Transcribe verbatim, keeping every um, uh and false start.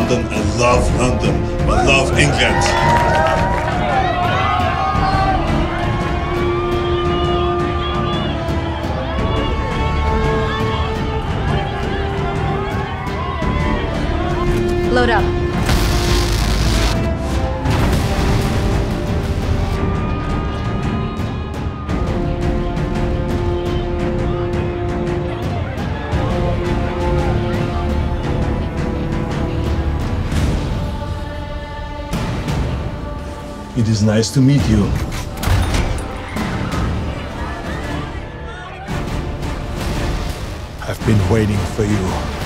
London. I love London. I love England. Load up. It is nice to meet you. I've been waiting for you.